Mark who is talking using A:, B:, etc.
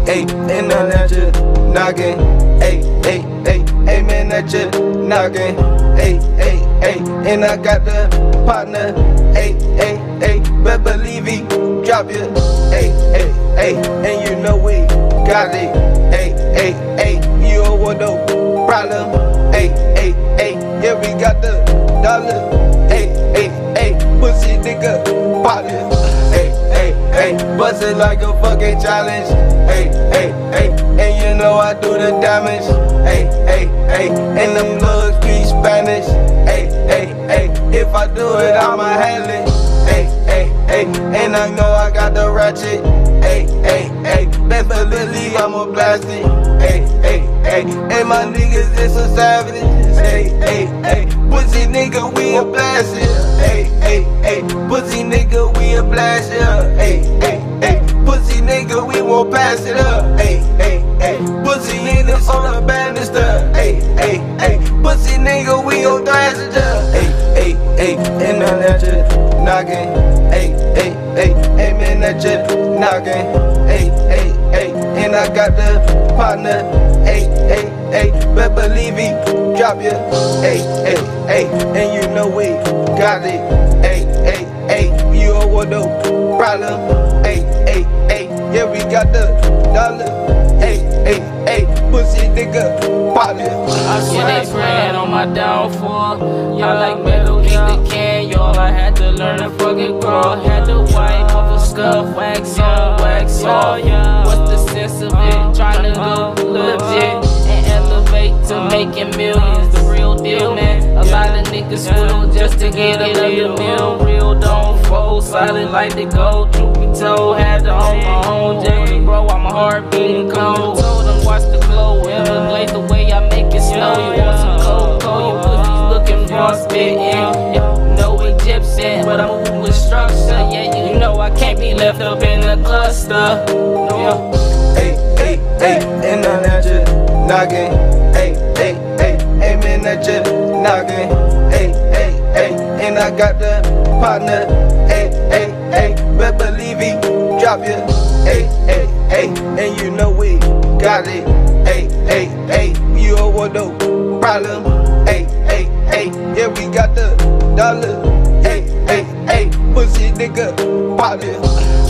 A: ayy, and I'm at your noggin, ayy, man, at your noggin, ayy, and I got the partner, ayy, but believe he drop you, ayy, and you know we got it, ayy, you don't want no problem, ayy, yeah, we got the dollar, ayy, pussy nigga, partner, ayy, bust it like a fucking challenge, and you know I do the damage, and them looks speak Spanish, if I do it, I'ma handle it, and I know I got the ratchet, definitely I'ma blast it, and my niggas is some savages, pussy nigga we a blast it, pussy nigga we a blast it, pussy nigga we won't pass it up, pussy niggas on the banister, pussy nigga we gon' thrash it up, and I'm at your noggin, man, at your noggin, and I got the partner, but believe he drop you, and you know we got it, you don't want no problem, yeah, we got the dollar, pussy nigga, partner.
B: I swear they praying on my downfall. Y'all like metal, eat the can. Y'all, I had to learn to fucking crawl. Had to wipe off a scuff, wax on, wax off. What's the sense of it? Trying to look legit and elevate to making millions. The real deal, man. A lot of niggas will just to get another meal. Real don't fold, solid like the gold. Truth be told, had to hold my own. Jerry, bro, I'm a heart beating cold. Told them watch the glow, emulate the way I make it snow. You want some cold, you pussies looking for spitting. No Egyptian, but I'm moving with structure. Yeah, you know I can't be left up in the cluster. No.
A: And I'm at your noggin, man, at your noggin, and I got the partner, but believe he drop you, and you know we got it, you don't want no problem, yeah, we got the dollar, pussy nigga, partner.